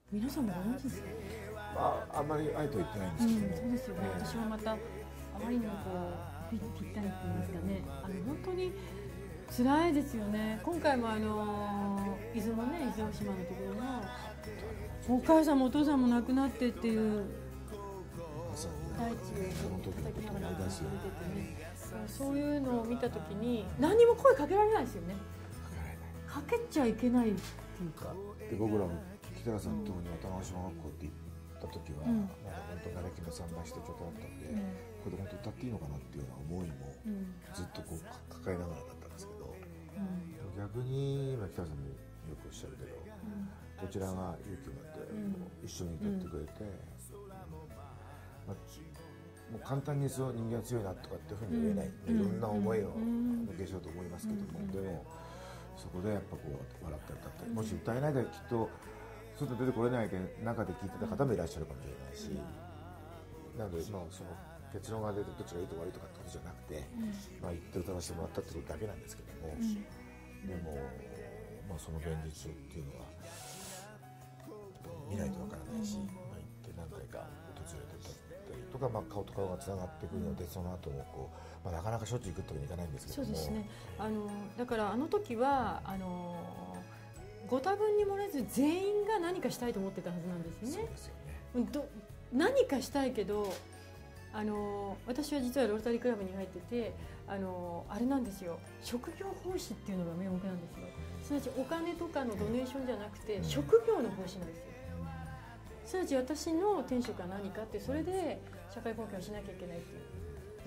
皆さんもご存知ですか？ まああんまりあえては言ってないんですけども、 そうですよね。私はまたあまりにもこうぴったりって言いますかね。本当に辛いですよね。今回も伊豆のね、伊豆大島のところのお母さんもお父さんも亡くなってっていうまさに大地そのを時のことを思い出すように見ててね、そういうのを見たときに何にも声かけられないですよね。かけちゃいけないっていうか。 で僕らも北川さんのところに渡辺小学校って行った時は、まあ本当慣れきの3倍してちょっとだったんで、これで本当歌っていいのかなっていうような思いもずっとこう抱えながらだったんですけど、逆に今北川さんもよくおっしゃるけど、こちらが勇気を持って一緒に歌ってくれて、まあもう簡単にそう人間は強いなとかっていうふうに言えない、いろんな思いを受けしようと思いますけども、でもそこでやっぱこう笑ったり歌ったり、もし歌えないできっと外出てこれないで中で聴いてた方もいらっしゃるかもしれないし、なのでまあその結論が出てどっちがいいとか悪いとかってことじゃなくて、まあ言って歌わせてもらったってことだけなんですけども、でもまあその現実っていうのは見ないとわからないし、まあ、行って何回か訪れてたりとか、まあ、顔と顔がつながってくるので、その後もこう、まあ、なかなかしょっちゅう行くってわけにいかないんですけども。 そうですね。だから時はご多分に漏れず全員が何かしたいと思ってたはずなんですね。 そうですよね。 何かしたいけど私は実はロータリークラブに入っててあれなんですよ、職業奉仕っていうのが名目なんですよ。すなわちお金とかのドネーションじゃなくて職業の奉仕なんですよ。すなわち私の天職は何かって、それで社会貢献をしなきゃいけないっていう、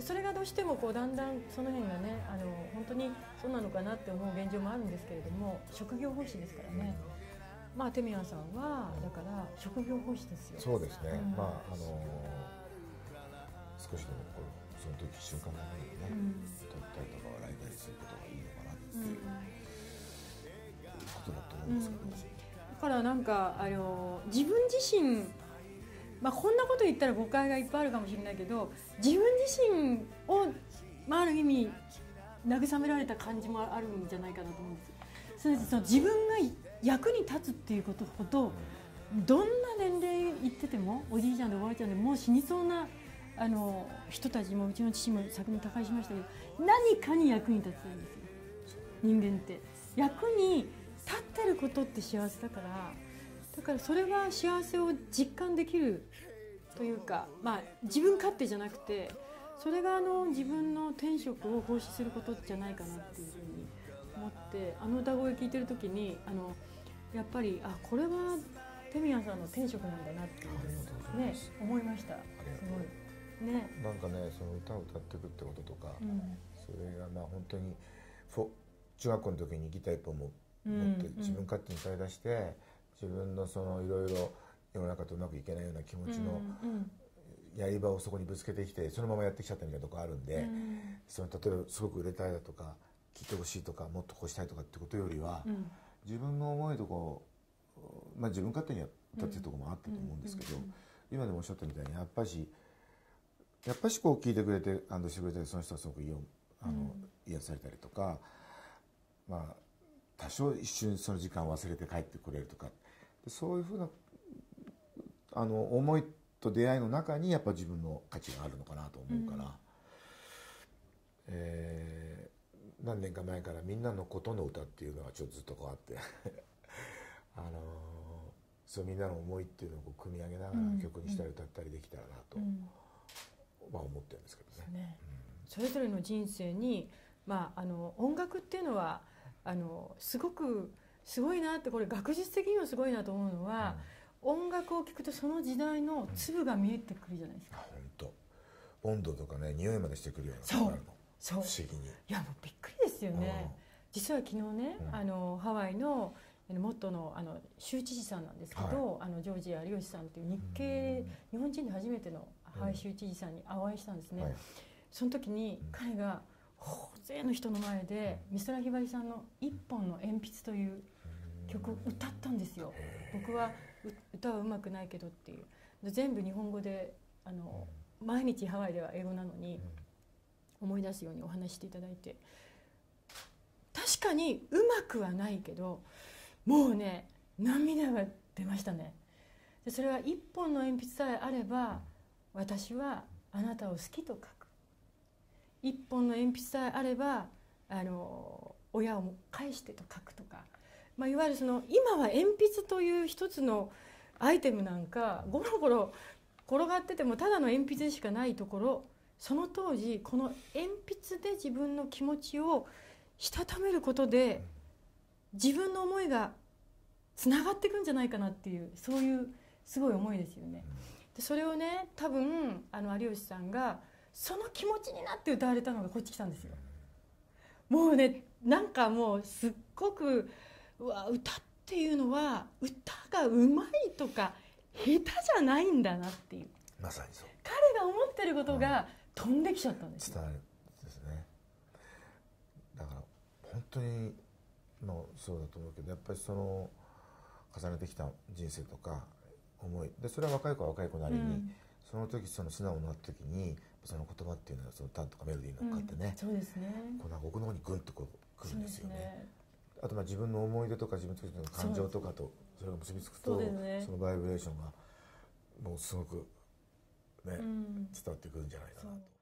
それがどうしてもこうだんだんその辺がね本当にそうなのかなって思う現状もあるんですけれども、職業奉仕ですからね。まあテミヤンさんはだから職業奉仕ですよ。 そうですね、まあ少しでもこうその時瞬間の中にね、撮ったりとか笑いたりすることがいいのかなっていうことだと思うんですけど、 だからなんか自分自身、まあ、こんなこと言ったら誤解がいっぱいあるかもしれないけど、自分自身を、まあ、ある意味慰められた感じもあるんじゃないかなと思うんです。それでその自分が役に立つっていうことほど、どんな年齢いっててもおじいちゃんでおばあちゃんでもう死にそうな人たちも、うちの父も昨年他界しましたけど、何かに役に立つんですよ。人間って役に立ってることって幸せだから、だからそれは幸せを実感できるというか、まあ自分勝手じゃなくて、それが自分の天職を奉仕することじゃないかなっていうふうに思って、歌声聞いてる時にやっぱりこれはテミヤさんの天職なんだなってね思いました。すごいね。 なんかね、その歌を歌っていくってこととか、それがまあ本当に中学校の時にギター一本持って自分勝手に歌い出して、自分のそのいろいろ世の中とうまくいけないような気持ちのやり場をそこにぶつけてきて、そのままやってきちゃったみたいなとこあるんで、その例えばすごく売れたいだとか聴いてほしいとかもっとこうしたいとかってことよりは、自分の思いとこう、まあ、自分勝手にやったっていうところもあったと思うんですけど、今でもおっしゃったみたいにやっぱしこう聴いてくれて安堵してくれて、その人はすごく癒されたりとか、まあ多少一瞬その時間を忘れて帰ってくれるとか、そういうふうな思いと出会いの中にやっぱ自分の価値があるのかなと思うから、何年か前から「みんなのことの歌」っていうのがちょっとずっとこうあってそうみんなの思いっていうのをこう組み上げながら曲にしたり歌ったりできたらなと、まあ思ってるんですけどね。 それぞれの人生に、まあ、音楽っていうのはすごくすごいなって、これ学術的にもすごいなと思うのは、音楽を聴くとその時代の粒が見えてくるじゃないですか。 本当温度とかね、匂いまでしてくるようなことがあるの。不思議に。 いやもうびっくりですよね。実は昨日ね、ハワイの元の州知事さんなんですけど、ジョージア有吉さんっていう日本人で初めてのハワイ州知事さんにお会いしたんですね。その時に彼が大勢の人の前で美空ひばりさんの「一本の鉛筆」という曲を歌ったんですよ。僕は歌はうまくないけどっていう、全部日本語で毎日ハワイでは英語なのに思い出すようにお話していただいて、確かにうまくはないけどもうね涙が出ましたね。 でそれは一本の鉛筆さえあれば私はあなたを好きと書く、一本の鉛筆さえあれば親を返してと書くとか、まあ、いわゆるその今は鉛筆という一つのアイテムなんかゴロゴロ転がっててもただの鉛筆しかないところ、その当時この鉛筆で自分の気持ちをしたためることで自分の思いがつながっていくんじゃないかなっていう、そういうすごい思いですよね。でそれをね、多分有吉さんがその気持ちになって歌われたのがこっち来たんですよ。もうね、なんかもうすっごく歌っていうのは歌がうまいとか下手じゃないんだなっていう、 まさにそう、 彼が思ってることが飛んできちゃったんですよ。 伝わるですね。だから本当にそうだと思うけど、やっぱりその重ねてきた人生とか思いで、それは若い子は若い子なりに、その時その素直になった時にその言葉っていうのはその歌とかメロディーに乗っかってね、 そうですね、 こうなんか奥の方にグンとこう来るんですよね。あと自分の思い出とか自分の感情とかとそれが結びつくと、そのバイブレーションがもうすごくね、伝わってくるんじゃないかなと。